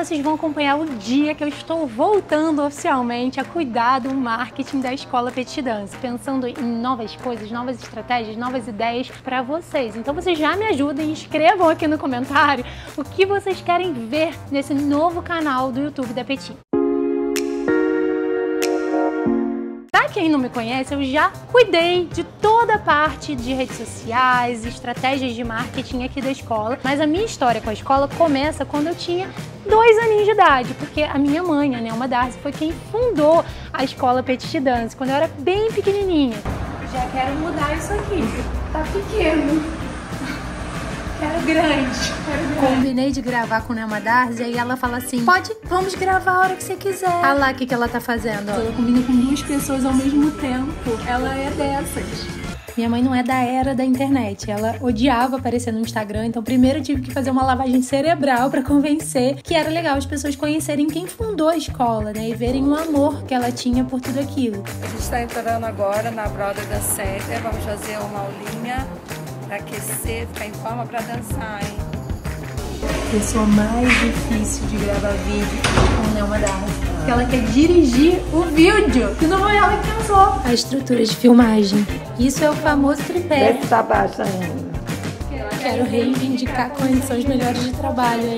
vocês vão acompanhar o dia que eu estou voltando oficialmente a cuidar do marketing da Escola Petit Dance, pensando em novas coisas, novas estratégias, novas ideias para vocês. Então vocês já me ajudem, escrevam aqui no comentário o que vocês querem ver nesse novo canal do YouTube da Petit. Para quem não me conhece, eu já cuidei de toda a parte de redes sociais, estratégias de marketing aqui da escola, mas a minha história com a escola começa quando eu tinha 2 aninhos de idade, porque a minha mãe, a Nelma Darcy, foi quem fundou a Escola Petit Dance, quando eu era bem pequenininha. Já quero mudar isso aqui, tá pequeno. Quero grande. Combinei de gravar com a Nelma Darcy e aí ela fala assim, vamos gravar a hora que você quiser. Olha lá o que ela tá fazendo. Ela combina com 2 pessoas ao mesmo tempo. Ela é dessas. Minha mãe não é da era da internet, ela odiava aparecer no Instagram, então primeiro eu tive que fazer uma lavagem cerebral pra convencer que era legal as pessoas conhecerem quem fundou a escola, né, e verem o amor que ela tinha por tudo aquilo. A gente está entrando agora na Broda da Célia, vamos fazer uma aulinha pra aquecer, ficar em forma pra dançar, hein? Pessoa mais difícil de gravar vídeo com a Nelma Darcy, porque ela quer dirigir o vídeo, que não foi ela que pensou. A estrutura de filmagem, isso é o famoso tripé. Desce pra baixo ainda. Quero reivindicar condições melhores de trabalho, hein?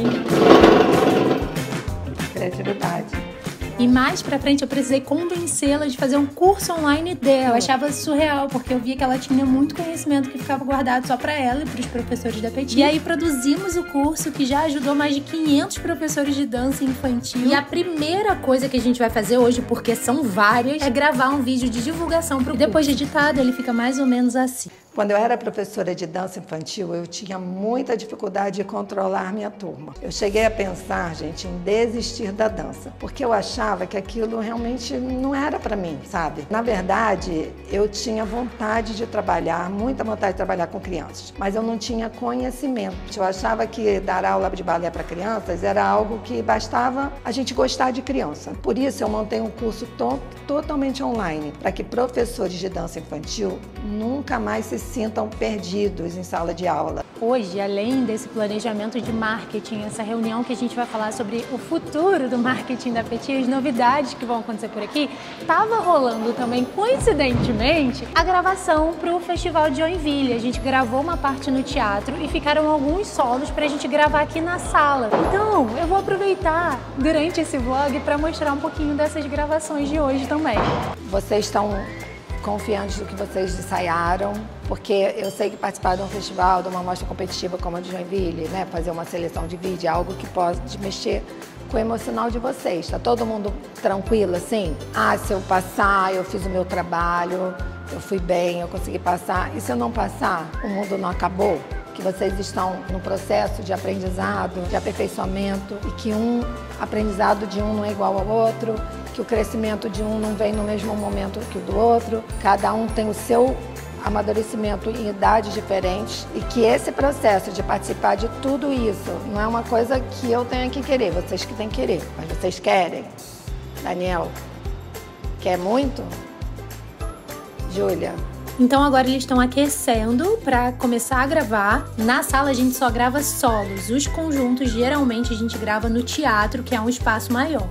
Criatividade. E mais pra frente eu precisei convencê-la de fazer um curso online dela. Eu achava surreal, porque eu via que ela tinha muito conhecimento que ficava guardado só pra ela e pros professores da Petit. E aí produzimos o curso que já ajudou mais de 500 professores de dança infantil. E a primeira coisa que a gente vai fazer hoje, porque são várias, é gravar um vídeo de divulgação pro curso. Depois de editado, ele fica mais ou menos assim. Quando eu era professora de dança infantil, eu tinha muita dificuldade de controlar minha turma. Eu cheguei a pensar, gente, em desistir da dança, porque eu achava que aquilo realmente não era para mim, sabe? Na verdade, eu tinha vontade de trabalhar, muita vontade de trabalhar com crianças, mas eu não tinha conhecimento. Eu achava que dar aula de balé para crianças era algo que bastava a gente gostar de criança. Por isso, eu montei um curso totalmente online, para que professores de dança infantil nunca mais se sintam perdidos em sala de aula. Hoje, além desse planejamento de marketing, essa reunião que a gente vai falar sobre o futuro do marketing da Petit, as novidades que vão acontecer por aqui, estava rolando também, coincidentemente, a gravação para o Festival de Joinville. A gente gravou uma parte no teatro e ficaram alguns solos para a gente gravar aqui na sala. Então, eu vou aproveitar durante esse vlog para mostrar um pouquinho dessas gravações de hoje também. Vocês estão confiantes do que vocês ensaiaram, porque eu sei que participar de um festival, de uma mostra competitiva como a de Joinville, né, fazer uma seleção de vídeo é algo que pode mexer com o emocional de vocês. Tá todo mundo tranquilo assim? Ah, se eu passar, eu fiz o meu trabalho, eu fui bem, eu consegui passar. E se eu não passar, o mundo não acabou? Que vocês estão no processo de aprendizado, de aperfeiçoamento, e que um aprendizado de um não é igual ao outro, que o crescimento de um não vem no mesmo momento que o do outro, cada um tem o seu amadurecimento em idades diferentes, e que esse processo de participar de tudo isso não é uma coisa que eu tenho que querer, vocês que têm que querer, mas vocês querem. Daniel, quer muito? Júlia? Então agora eles estão aquecendo para começar a gravar. Na sala a gente só grava solos. Os conjuntos geralmente a gente grava no teatro, que é um espaço maior.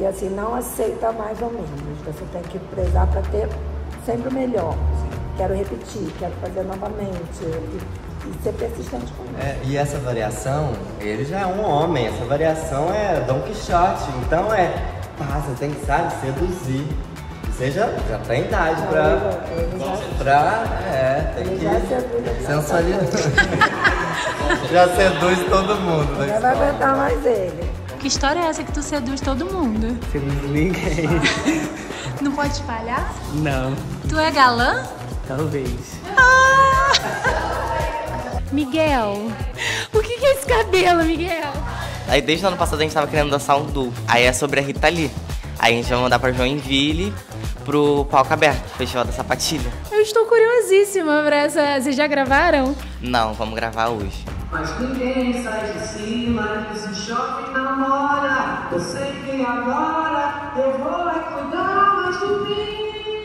assim, não aceita mais ou menos. Você tem que prezar para ter sempre o melhor. Quero repetir, quero fazer novamente e ser persistente com isso. E essa variação, ele já é um homem, essa variação é Dom Quixote, então você tem que, sabe, seduzir. Você já tem idade tem que sensualizar. Já seduz todo mundo. Não vai aguentar mais ele. Que história é essa que tu seduz todo mundo? Seduz ninguém. Não pode espalhar? Não. Tu é galã? Talvez. Miguel, o que é esse cabelo, Miguel? Aí desde o ano passado a gente tava querendo dançar um duo. Aí é sobre a Rita Lee. Aí a gente vai mandar pra Joinville, pro Palco Aberto, Festival da Sapatilha. Eu estou curiosíssima pra essa. Vocês já gravaram? Não, vamos gravar hoje. Mas ninguém sai de cima, esse shopping namora. Eu sei que agora eu vou cuidar mais de mim.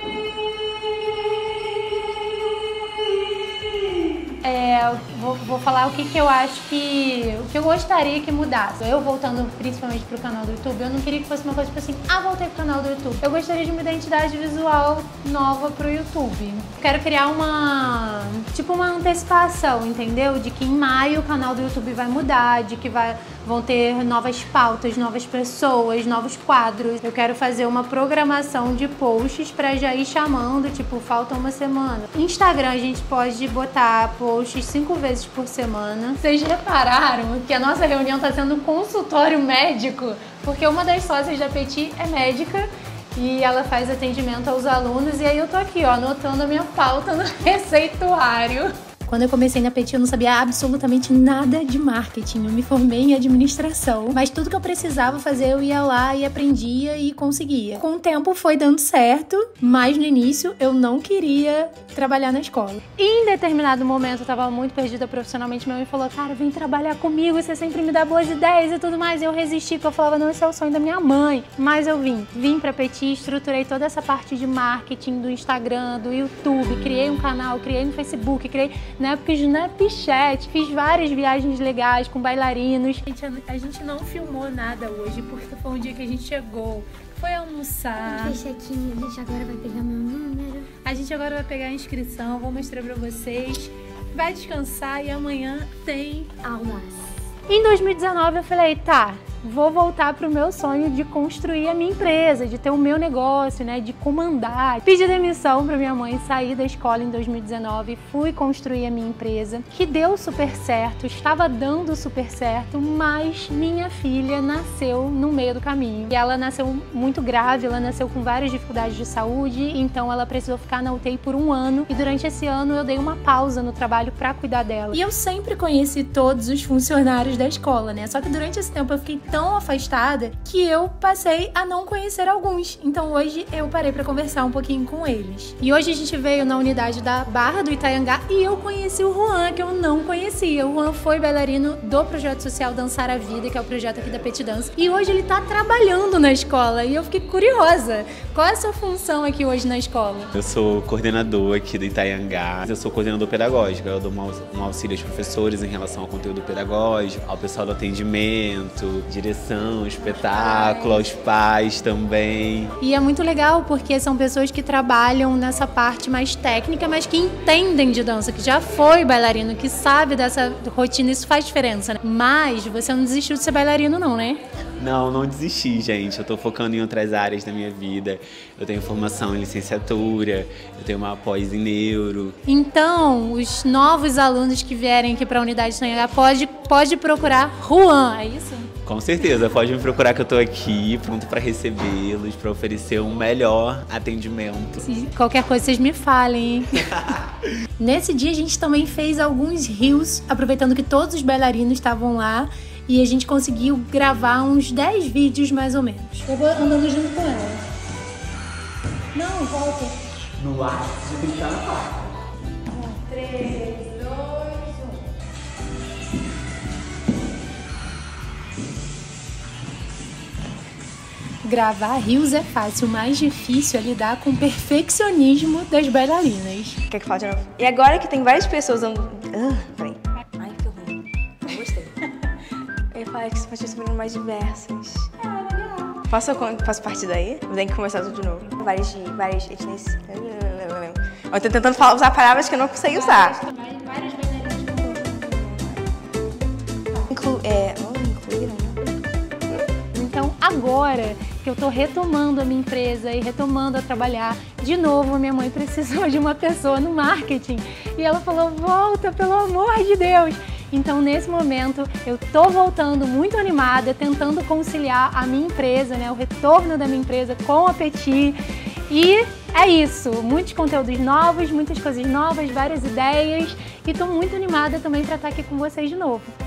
Vou falar o que eu acho que... O que eu gostaria que mudasse. Eu voltando principalmente pro canal do YouTube, eu não queria que fosse uma coisa tipo assim, voltei pro canal do YouTube. Eu gostaria de uma identidade visual nova pro YouTube. Quero criar uma antecipação, entendeu? De que em maio o canal do YouTube vai mudar, de que vão ter novas pautas, novas pessoas, novos quadros. Eu quero fazer uma programação de posts pra já ir chamando, tipo, falta uma semana. Instagram a gente pode botar posts 5 vezes por semana. Vocês repararam que a nossa reunião tá sendo um consultório médico? Porque uma das sócias da Petit é médica e ela faz atendimento aos alunos e aí eu tô aqui, ó, anotando a minha pauta no receituário. Quando eu comecei na Petit, eu não sabia absolutamente nada de marketing. Eu me formei em administração, mas tudo que eu precisava fazer, eu ia lá e aprendia e conseguia. Com o tempo foi dando certo, mas no início eu não queria trabalhar na escola. E em determinado momento eu tava muito perdida profissionalmente. Minha mãe falou, cara, vem trabalhar comigo, você sempre me dá boas ideias e tudo mais. E eu resisti, porque eu falava, não, esse é o sonho da minha mãe. Mas eu vim pra Petit, estruturei toda essa parte de marketing do Instagram, do YouTube, criei um canal, criei no Facebook, criei na época de Snapchat, fiz várias viagens legais com bailarinos. A gente não filmou nada hoje, porque foi um dia que a gente chegou, foi almoçar. Deixa aqui, a gente agora vai pegar meu número. A gente agora vai pegar a inscrição, vou mostrar pra vocês. Vai descansar e amanhã tem aulas. Em 2019 eu falei, tá, vou voltar pro meu sonho de construir a minha empresa, de ter o meu negócio, né, de comandar. Pedi demissão pra minha mãe, saí da escola em 2019, fui construir a minha empresa, que deu super certo, estava dando super certo, mas minha filha nasceu no meio do caminho. E ela nasceu muito grave, ela nasceu com várias dificuldades de saúde, então ela precisou ficar na UTI por 1 ano, e durante esse ano eu dei uma pausa no trabalho pra cuidar dela. E eu sempre conheci todos os funcionários da escola, né, só que durante esse tempo eu fiquei tão afastada que eu passei a não conhecer alguns. Então hoje eu parei pra conversar um pouquinho com eles. E hoje a gente veio na unidade da Barra do Itaiangá e eu conheci o Juan, que eu não conhecia. O Juan foi bailarino do projeto social Dançar a Vida, que é o projeto aqui da Petit Dance. E hoje ele tá trabalhando na escola e eu fiquei curiosa. Qual é a sua função aqui hoje na escola? Eu sou coordenador aqui do Itaiangá. Eu sou coordenador pedagógico. Eu dou um auxílio aos professores em relação ao conteúdo pedagógico, ao pessoal do atendimento, direção, espetáculo, aos pais também. E é muito legal porque são pessoas que trabalham nessa parte mais técnica, mas que entendem de dança, que já foi bailarino, que sabe dessa rotina, isso faz diferença, né? Mas você não desistiu de ser bailarino não, né? Não desisti, gente. Eu tô focando em outras áreas da minha vida. Eu tenho formação em licenciatura, eu tenho uma pós em neuro. Então, os novos alunos que vierem aqui para a unidade de Itaiangá pode procurar Juan, é isso? Com certeza, pode me procurar que eu tô aqui, pronto para recebê-los, para oferecer um melhor atendimento. Se qualquer coisa vocês me falem, hein? Nesse dia a gente também fez alguns reels, aproveitando que todos os bailarinos estavam lá. E a gente conseguiu gravar uns 10 vídeos mais ou menos. Eu vou andando junto com ela. Não, volta. No ar, você clicar na parte. 3, 2, 1. Gravar reels é fácil, o mais difícil é lidar com o perfeccionismo das bailarinas. Quer que fale de novo? E agora que tem várias pessoas peraí. Ai, que ruim. Não gostei. Eu ia falar que você pode ser mais diversas. É, legal. Posso partir daí? Tem que começar tudo de novo. Várias etnias. Eu tô tentando usar palavras que eu não consigo usar. Várias bailarinas do mundo. Incluíram, né? Então, agora que eu tô retomando a minha empresa e retomando a trabalhar, de novo, minha mãe precisou de uma pessoa no marketing. E ela falou, volta, pelo amor de Deus. Então, nesse momento, eu tô voltando muito animada, tentando conciliar a minha empresa, né, o retorno da minha empresa com a Petit. E é isso, muitos conteúdos novos, muitas coisas novas, várias ideias. E tô muito animada também para estar aqui com vocês de novo.